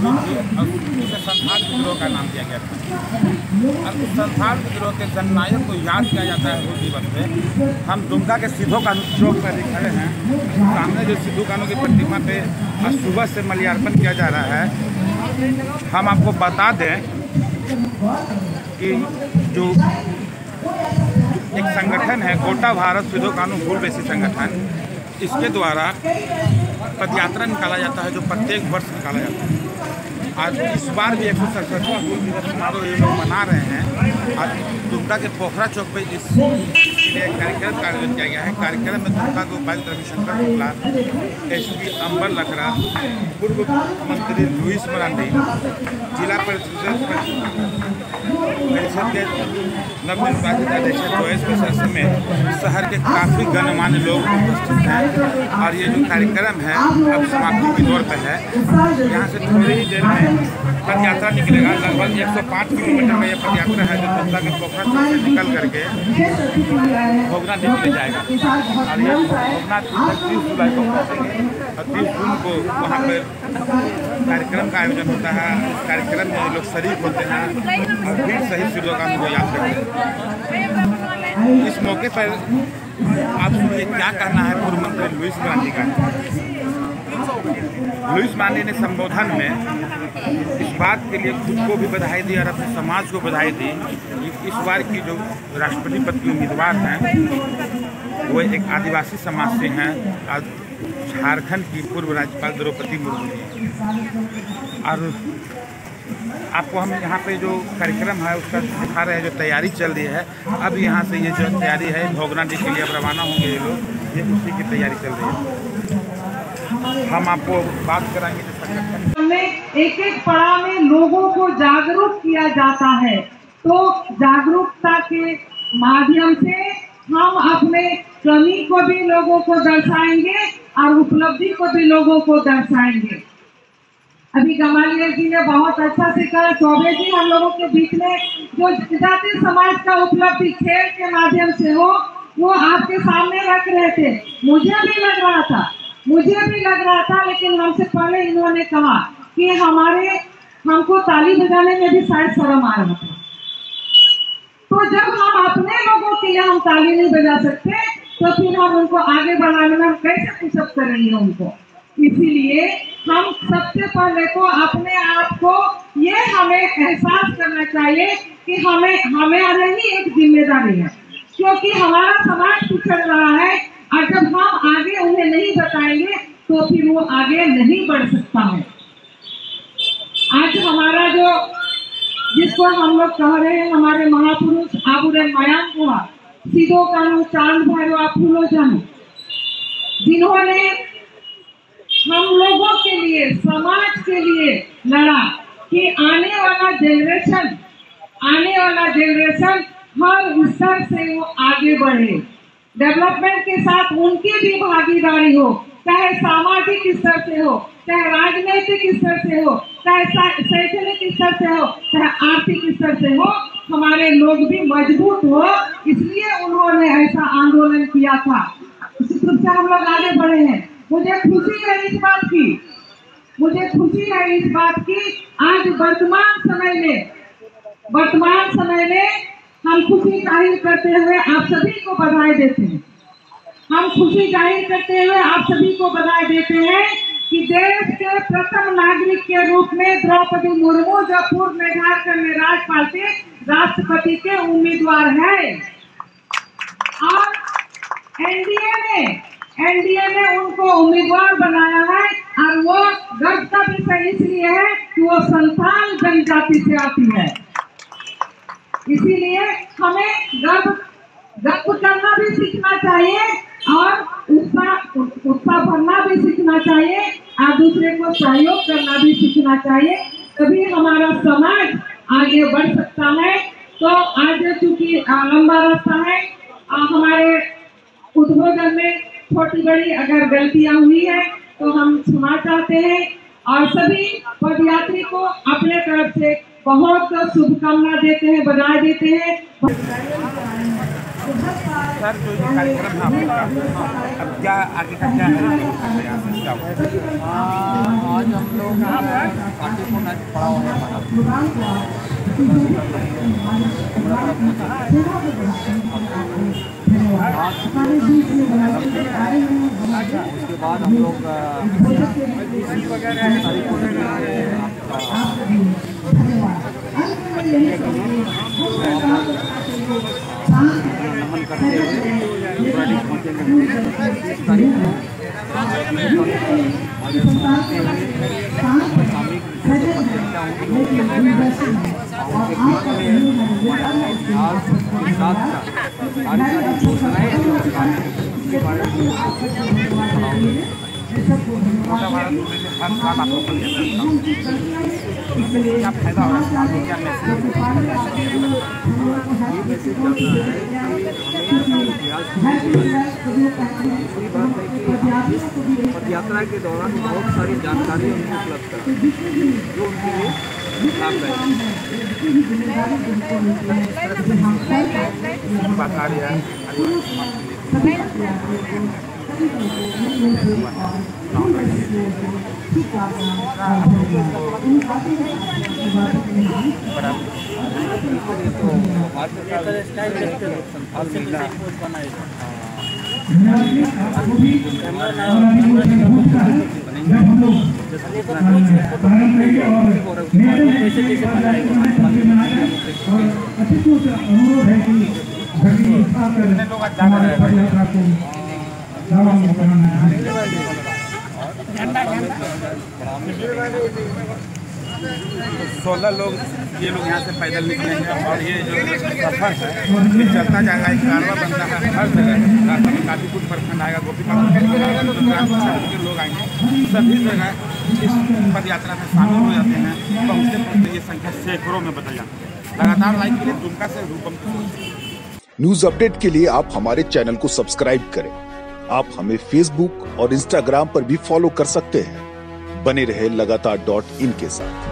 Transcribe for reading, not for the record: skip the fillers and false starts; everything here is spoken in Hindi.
हुई थी और उसे संथाल विद्रोह का नाम दिया गया था। और उस संथाल विद्रोह के जननायक को याद किया जाता है उस दिवस पे। हम दुमका के सिद्धू कानू चौक पर खड़े हैं। सामने जो सिद्धू कानू की प्रतिमा पे आज सुबह से माल्यार्पण किया जा रहा है। हम आपको बता दें कि जो एक संगठन है गोटा भारत सिद्धू कानू फूलबेसी संगठन, इसके द्वारा पदयात्रा निकाला जाता है जो प्रत्येक वर्ष निकाला जाता है। आज इस बार भी 167वां हूल दिवस समारोह ये लोग मना रहे हैं। आज दुमका के पोखरा चौक पे इसके लिए कार्यक्रम का आयोजन किया गया है। कार्यक्रम में दुमका के उपायुक्त रविशंकर शुक्ला, एसपी अंबर लकड़ा, पूर्व मंत्री लुइस मरांडी, जिला परिषद के नवनिर्वाचित अध्यक्ष जोयस मिश्रा समेत शहर के काफ़ी गणमान्य लोग उपस्थित हैं। और ये जो कार्यक्रम है अब समाप्ति की दौर पर है। यहाँ से थोड़ी ही देर में पद यात्रा निकलेगा। लगभग 105 किलोमीटर का यह पद यात्रा है जो दुमका के पोखरा चौक से निकल करके भोगनाथ ले जाएगा। और ये भोगनाथ 30 जुलाई को पहुँचेंगे और 30 जून को वहाँ पर कार्यक्रम का आयोजन होता है। इस कार्यक्रम में लोग शरीक होते हैं और फिर शहीद सिद्धू कानू को याद करते हैं। इस मौके पर आप सुनिए क्या कहना है पूर्व मंत्री लुइस मरांडी का। लुइस मरांडी ने संबोधन में इस बात के लिए खुद को भी बधाई दी और अपने समाज को बधाई दी। इस बार की जो राष्ट्रपति पद के उम्मीदवार हैं वो एक आदिवासी समाज से हैं और झारखंड की पूर्व राज्यपाल द्रौपदी मुर्मू हैं। और आपको हम यहाँ पे जो कार्यक्रम है उसका दिखा रहे हैं, जो तैयारी चल रही है। अब यहाँ से ये जो तैयारी है भोगनाथ के लिए अब रवाना होंगे ये लोग, ये उसी की तैयारी चल रही है। हम आपको बात कराएंगे। एक एक पड़ाव में लोगों को जागरूक किया जाता है, तो जागरूकता के माध्यम से हम अपने कमी को भी लोगों को दर्शाएंगे और उपलब्धि को भी लोगों को दर्शाएंगे। अभी गमालिया जी ने बहुत अच्छा से कहा, चौबे जी हम लोगों के बीच में जो जाति समाज का उपलब्धि खेल के माध्यम से हो वो आपके सामने रख रहे थे। मुझे भी लग रहा था लेकिन हमसे पहले इन्होंने कहा कि हमको ताली बजाने में भी शायद शर्म आ रहा था। तो जब हम अपने लोगों के लिए हम ताली नहीं बजा सकते तो फिर हम उनको आगे बढ़ाने में हम कैसे पुशअप करेंगे उनको। इसीलिए हम सबसे पहले तो अपने आप को ये हमें एहसास करना चाहिए कि हमें ही एक जिम्मेदारी है, क्योंकि हमारा समाज पिछड़ रहा है और जब हम आगे उन्हें नहीं बताएंगे तो फिर वो आगे नहीं बढ़ सकता है। आज हमारा जो जिसको हम लोग कह रहे हैं हमारे महापुरुष आबुरे मयांक हुआ सिद्धू कानू चांद भैरवा फूलो जानो, जिन्होंने हम लोगों के लिए समाज के लिए लड़ा कि आने वाला जनरेशन हर स्तर से वो आगे बढ़े, डेवलपमेंट के साथ उनकी भी भागीदारी हो, चाहे सामाजिक स्तर से हो, चाहे राजनीतिक स्तर से हो, चाहे शैक्षणिक स्तर से हो, चाहे आर्थिक स्तर से हो, हमारे लोग भी मजबूत हो। इसलिए उन्होंने ऐसा आंदोलन किया था। इसी रूप से हम लोग आगे बढ़े हैं। मुझे खुशी है इस बात की आज वर्तमान समय में हम खुशी जाहिर करते हुए आप सभी को बधाई देते हैं। कि देश के प्रथम नागरिक के रूप में द्रौपदी मुर्मू जो पूर्व में झारखंड में राज्यपाल थे राष्ट्रपति के उम्मीदवार है। और एनडीए ने उनको उम्मीदवार बनाया है और वो गर्व का विषय इसलिए है कि वो संथाल जनजाति से आती है। इसीलिए हमें गर्व करना भी सीखना चाहिए और उत्साह भरना भी सीखना चाहिए और दूसरे को सहयोग करना भी सीखना चाहिए, तभी हमारा समाज आगे बढ़ सकता है। तो आज चूंकि लंबा रास्ता है, हमारे उद्बोधन में छोटी बड़ी अगर गलतियां हुई है तो हम क्षमा चाहते हैं और सभी पदयात्री को अपने तरफ से बहुत शुभकामना देते हैं, बधाई देते हैं। सर जो ये कार्यक्रम है आपका, अब क्या आगे का क्या है, यहाँ से क्या होगा? आज हम लोग पार्टी को मैच पड़ा हुआ है हमारा, उसके बाद हम लोग नमन करते हुए पहुँचेंगे 30 तारीख को क्या फायदा होगा, क्या मैसेज? पद यात्रा के दौरान बहुत सारी जानकारी उनको उपलब्ध है जो उनके लिए लाभदायक तो 16 लोग ये लोग यहाँ से पैदल निकलेंगे और ये जो सफर है ये चलता जाएगा, एक कारवा बनता है हर जगह। रास्ता में गाजीपुर प्रखंड आएगा, गोपीनाथ के लोग आएंगे, सभी जगह इस पद यात्रा में शामिल हो जाते हैं। पहुँचते पहुँचते ये संख्या सैकड़ों में बदल जाती है। लगातार लाइव के लिए दुमका से रूपम। न्यूज अपडेट के लिए आप हमारे चैनल को सब्सक्राइब करें। आप हमें फेसबुक और इंस्टाग्राम पर भी फॉलो कर सकते हैं। बने रहे लगातार.in के साथ।